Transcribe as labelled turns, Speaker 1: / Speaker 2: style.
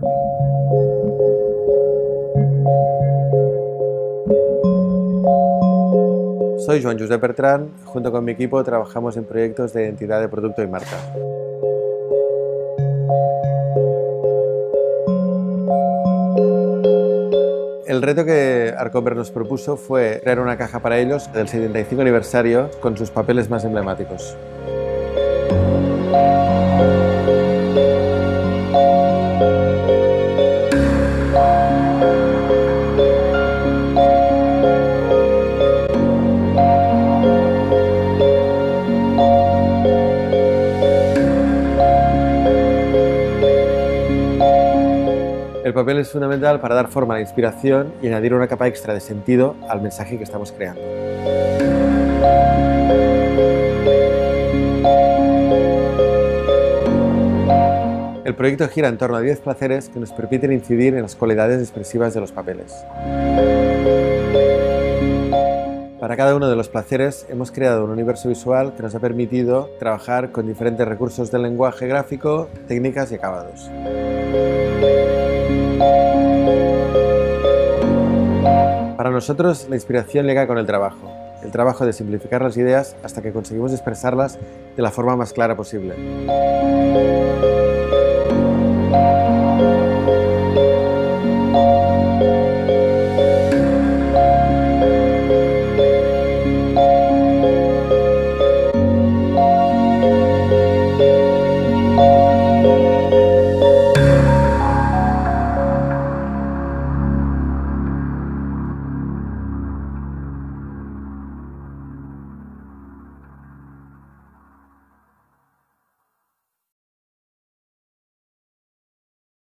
Speaker 1: Soy Joan Josep Bertran, junto con mi equipo trabajamos en proyectos de identidad de producto y marca. El reto que Arcover nos propuso fue crear una caja para ellos del 75 aniversario con sus papeles más emblemáticos. El papel es fundamental para dar forma a la inspiración y añadir una capa extra de sentido al mensaje que estamos creando. El proyecto gira en torno a 10 placeres que nos permiten incidir en las cualidades expresivas de los papeles. Para cada uno de los placeres hemos creado un universo visual que nos ha permitido trabajar con diferentes recursos del lenguaje gráfico, técnicas y acabados. Para nosotros, la inspiración llega con el trabajo de simplificar las ideas hasta que conseguimos expresarlas de la forma más clara posible.